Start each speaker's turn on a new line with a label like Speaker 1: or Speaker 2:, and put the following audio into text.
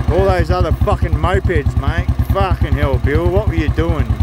Speaker 1: All those other fucking mopeds, mate. Fucking hell, Bill, what were you doing?